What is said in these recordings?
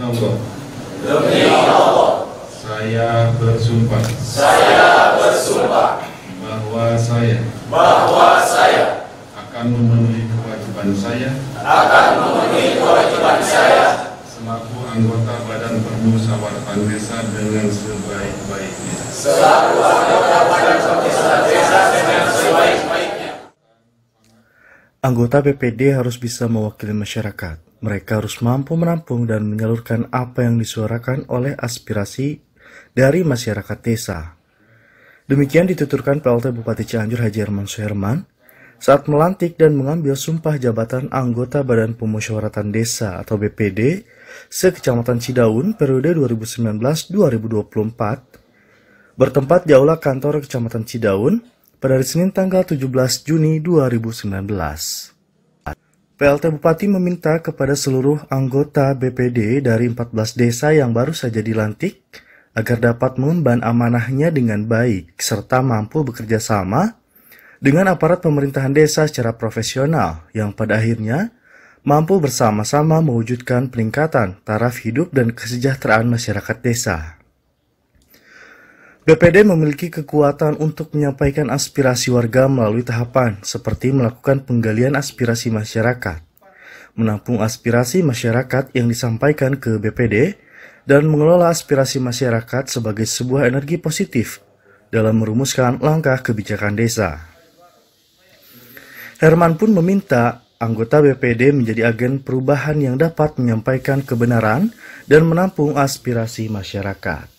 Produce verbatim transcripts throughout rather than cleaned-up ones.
Allah. Demi Allah. Saya bersumpah. Saya bersumpah. Bahwa saya. Bahwa saya. Akan memenuhi kewajiban saya. Akan memenuhi kewajiban saya. Selaku anggota Badan Permusyawaratan Desa dengan sebaik-baiknya. Selaku anggota Badan Permusyawaratan Desa dengan sebaik-baiknya. Anggota B P D harus bisa mewakili masyarakat. Mereka harus mampu menampung dan menyalurkan apa yang disuarakan oleh aspirasi dari masyarakat desa. Demikian dituturkan P L T Bupati Cianjur Haji Herman Suherman saat melantik dan mengambil sumpah jabatan anggota Badan Pemusyawaratan Desa atau B P D se-Kecamatan Cidaun periode dua ribu sembilan belas dua ribu dua puluh empat bertempat di Aula Kantor Kecamatan Cidaun pada hari Senin tanggal tujuh belas Juni dua ribu sembilan belas. P L T Bupati meminta kepada seluruh anggota B P D dari empat belas desa yang baru saja dilantik agar dapat mengemban amanahnya dengan baik serta mampu bekerja sama dengan aparat pemerintahan desa secara profesional yang pada akhirnya mampu bersama-sama mewujudkan peningkatan taraf hidup dan kesejahteraan masyarakat desa. B P D memiliki kekuatan untuk menyampaikan aspirasi warga melalui tahapan seperti melakukan penggalian aspirasi masyarakat, menampung aspirasi masyarakat yang disampaikan ke B P D, dan mengelola aspirasi masyarakat sebagai sebuah energi positif dalam merumuskan langkah kebijakan desa. Herman pun meminta anggota B P D menjadi agen perubahan yang dapat menyampaikan kebenaran dan menampung aspirasi masyarakat.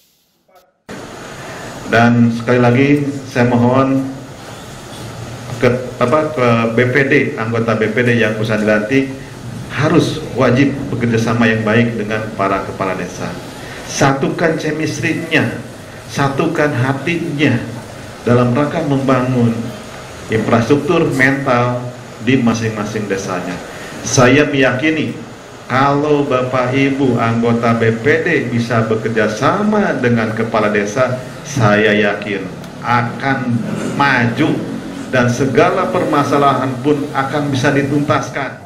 Dan sekali lagi saya mohon ke, apa, ke B P D, anggota B P D yang usah dilantik harus wajib bekerjasama yang baik dengan para kepala desa. Satukan chemistry-nya, satukan hatinya dalam rangka membangun infrastruktur mental di masing-masing desanya. Saya meyakini kalau Bapak Ibu anggota B P D bisa bekerja sama dengan kepala desa, saya yakin akan maju dan segala permasalahan pun akan bisa dituntaskan.